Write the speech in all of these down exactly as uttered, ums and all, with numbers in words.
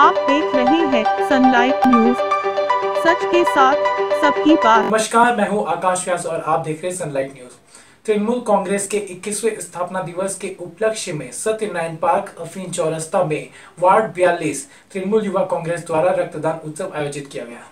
आप देख रहे हैं सनलाइट न्यूज, सच के साथ सबकी बात। नमस्कार, मैं हूं आकाश व्यास और आप देख रहे हैं सनलाइट न्यूज। तृणमूल कांग्रेस के इक्कीसवें स्थापना दिवस के उपलक्ष्य में सत्यनारायण पार्क अफीन चौरस्ता में वार्ड बयालीस तृणमूल युवा कांग्रेस द्वारा रक्तदान उत्सव आयोजित किया गया।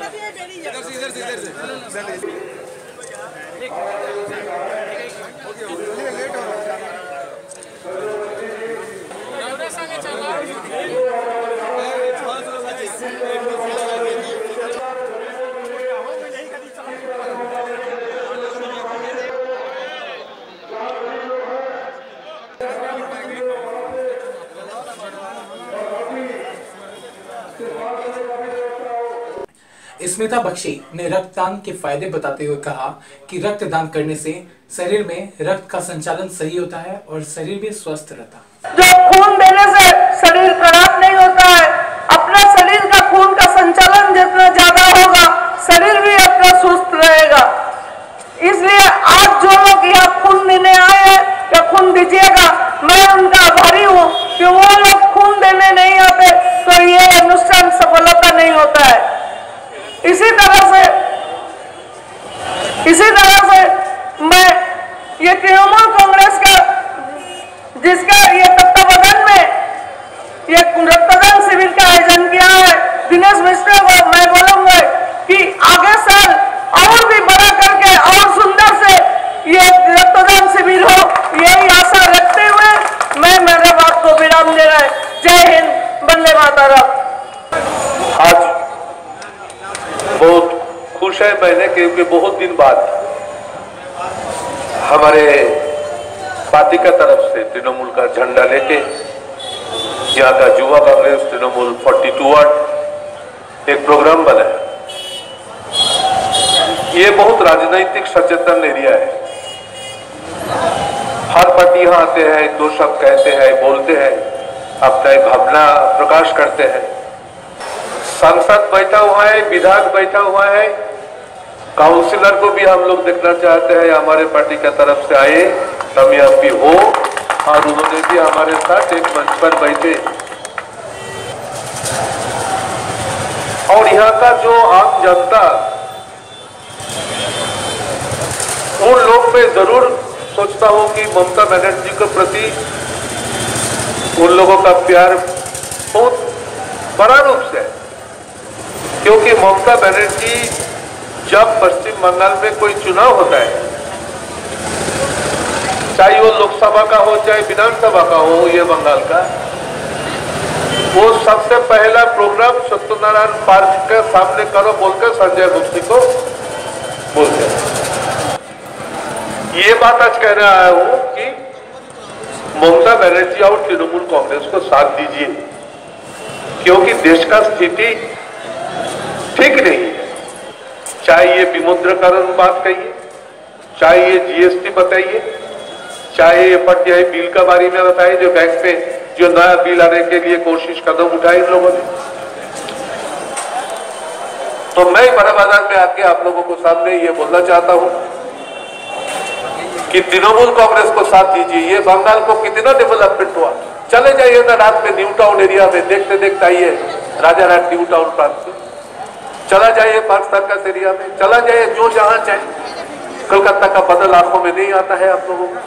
स्मिता बख्शी ने रक्तदान के फायदे बताते हुए कहा कि रक्तदान करने से शरीर में रक्त का संचालन सही होता है और शरीर भी स्वस्थ रहता है। जो खून देने से शरीर खराब नहीं होता है, अपना शरीर का खून का संचालन जितना ज्यादा होगा शरीर भी अपना स्वस्थ रहेगा। इसलिए आज जो लोग यहाँ खून देने आए हैं या खून दीजिएगा, मैं उनका आभारी हूँ कि वो लोग खून देने नहीं आते तो ये अनुष्ठान सफलता नहीं होता है। इसी तरह से इसी तरह से मैं ये तृणमूल कांग्रेस का जिसका ये तत्वावधान में ये रक्तदान शिविर का आयोजन किया है, दिनेश मिश्रा को मैं बोलूंगा कि आगे साल और भी बड़ा करके और सुंदर से ये रक्तदान शिविर हो, यही आशा रखते हुए मैं मेरे बात को विराम दे रहा है। जय हिंद, वंदे मातरम। आज बहुत खुश है मैंने, क्योंकि बहुत दिन बाद हमारे पार्टी का तरफ से तृणमूल का झंडा लेके यहाँ का युवा कांग्रेस तृणमूल बयालीस वार्ड एक प्रोग्राम बना है। ये बहुत राजनीतिक सचेतन एरिया है। हर पार्टी यहाँ आते हैं, दो शब्द कहते हैं, बोलते हैं, अपना भावना प्रकाश करते हैं। सांसद बैठा हुआ है, विधायक बैठा हुआ है, काउंसिलर को भी हम लोग देखना चाहते हैं हमारे पार्टी की तरफ से आए, कामयाबी हो, और उन्होंने भी हमारे साथ एक मंच पर बैठे। और यहाँ का जो आम जनता, उन लोग में जरूर सोचता हूँ कि ममता बनर्जी के प्रति उन लोगों का प्यार बहुत बड़ा रूप से है, क्योंकि ममता बनर्जी जब पश्चिम बंगाल में कोई चुनाव होता है, चाहे वो लोकसभा का हो चाहे विधानसभा का हो, ये बंगाल का, वो सबसे पहला प्रोग्राम सत्यनारायण पार्क के सामने करो बोलकर संजय गुप्ती को बोलते हैं। ये बात आज कह रहा हूं कि ममता बनर्जी और तृणमूल कांग्रेस को साथ दीजिए, क्योंकि देश का स्थिति ठीक नहीं है। चाहे ये विमुद्रीकरण बात कहिए, चाहे ये जीएसटी बताइए, चाहे ये पट्याई बिल के बारे में बताइए, जो बैंक में जो नया बिल आने के लिए कोशिश कदम उठाए इन लोगों ने। तो मैं बड़ा बाजार में आके आप लोगों को सामने ये बोलना चाहता हूं कि तृणमूल कांग्रेस को साथ दीजिए। ये बंगाल को कितना डेवलपमेंट हुआ, चले जाइए ना रात में न्यू टाउन एरिया में, देखते देखते आइए राजा राट न्यू टाउन प्रांत से, चला जाइए पार्क सर्कस एरिया में, चला जाइए जो जहां चाहे। कलकत्ता का बदल आंखों में नहीं आता है आप लोगों को।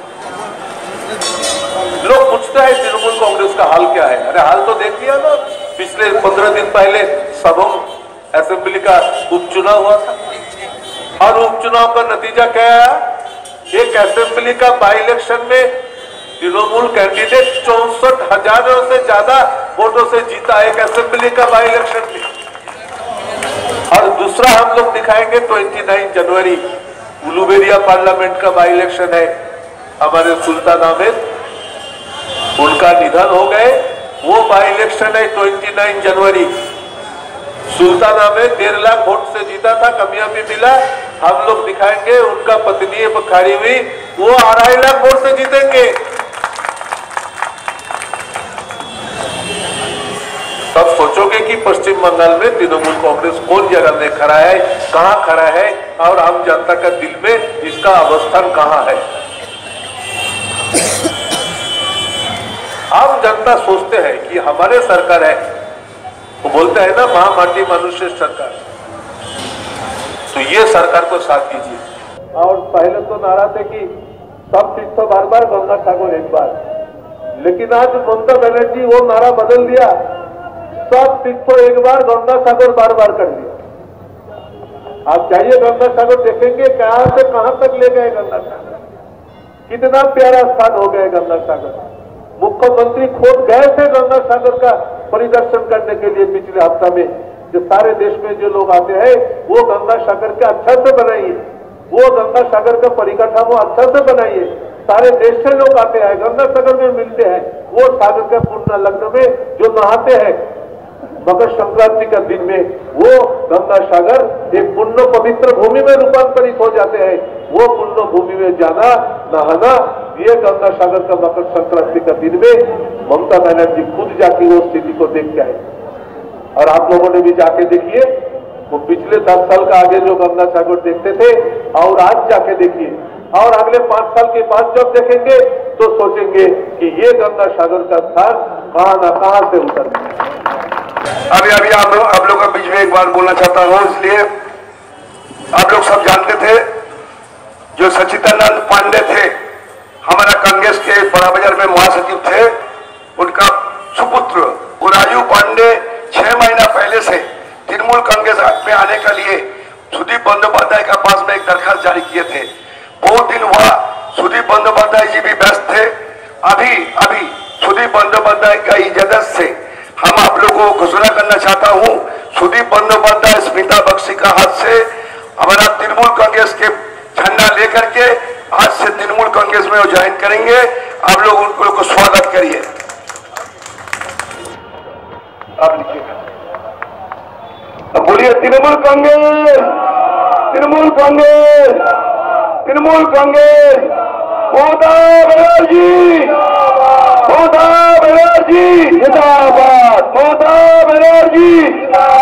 लोग पूछते हैं तृणमूल कांग्रेस का हाल क्या है। अरे हाल तो देख लिया ना, पिछले पंद्रह दिन पहले सबम असेंबली का उपचुनाव हुआ था, और उपचुनाव का नतीजा क्या आया? एक असेंबली का बाई इलेक्शन में तृणमूल कैंडिडेट चौसठ हजारों से ज्यादा वोटों से जीता, एक असेंबली का बाई इलेक्शन में। और दूसरा हम लोग दिखाएंगे उनतीस जनवरी उलूबेरिया पार्लियामेंट का बाई इलेक्शन है, हमारे सुल्तान अहमद, उनका निधन हो गए, वो बाई इलेक्शन है उनतीस जनवरी। सुल्तान अहमद डेढ़ लाख वोट से जीता था, कामयाबी मिला। हम लोग दिखाएंगे उनका पत्नी खड़ी हुई, वो अढ़ाई लाख वोट से जीतेंगे। तब सोचोगे कि पश्चिम बंगाल में तृणमूल कांग्रेस कौन जगह में खड़ा है, कहां खड़ा है, और आम जनता का दिल में इसका अवस्थान कहां है। आम जनता सोचते हैं कि हमारे सरकार है, वो बोलते हैं ना महामाटी मनुष्य सरकार, तो ये सरकार को साथ दीजिए। और पहले तो नारा थे कि सब सीट तो बार बार, गंगा ठाकुर एक बार, लेकिन आज ममता बनर्जी वो नारा बदल दिया, सब सीट तो एक बार, गंगा सागर बार बार कर दिया। आप जाइए गंगा सागर देखेंगे कहां से कहां तक ले गए गंगा सागर, कितना प्यारा स्थान हो गए गंगा सागर। मुख्यमंत्री खुद गए थे गंगा सागर का परिदर्शन करने के लिए पिछले हफ्ता में। जो सारे देश में जो लोग आते हैं वो गंगा सागर के अच्छा से बनाइए, वो गंगा सागर का परिकाठामो अच्छा से बनाइए। सारे देश से लोग आते हैं, गंगा सागर में मिलते हैं, वो सागर के पूर्ण लग्न में जो नहाते हैं मकर संक्रांति का दिन में, वो गंगा सागर एक पुण्य पवित्र भूमि में रूपांतरित हो जाते हैं। वो पुण्य भूमि में जाना, नहाना, ये गंगा सागर का मकर संक्रांति का दिन में ममता बनर्जी खुद जाके वो स्थिति को देख के आए। और आप लोगों ने भी जाके देखिए, वो पिछले दस साल का आगे जो गंगा सागर देखते थे और आज जाके देखिए, और अगले पांच साल के बाद जब देखेंगे तो सोचेंगे कि ये गंगा सागर का स्थान कहां ना कहां से उतर गया। अभी अभी आप लोग आप लोगों के बीच में एक बार बोलना चाहता हूं, इसलिए आप लोग सब जानते थे जो सच्चिदानंद पांडे थे, हमारा कांग्रेस के बड़ा बाजार में महासचिव थे, उनका सुपुत्र गुरायु पांडे छह महीना पहले से तृणमूल कांग्रेस में आने के लिए सुदीप बंदोपाध्याय के पास में एक दरखास्त जारी किए थे। बहुत दिन हुआ, सुदीप बंदोपाध्याय जी भी व्यस्त थे। अभी अभी सुदीप बंदोपाध्याय का इजाजत से हम आप लोगों को घोषणा करना चाहता हूं, सुदीप बंदोपाध्याय स्मिता बख्शी का हाथ से हमारा तृणमूल कांग्रेस के झंडा लेकर के आज से तृणमूल कांग्रेस में वो ज्वाइन करेंगे। आप लोग उनको को स्वागत करिए। आप लिखिएगा, बोलिए तृणमूल कांग्रेस, तृणमूल कांग्रेस, तृणमूल कांग्रेस, ममता बनर्जी, ममता बनर्जी जिंदाबाद, ममता बनर्जी।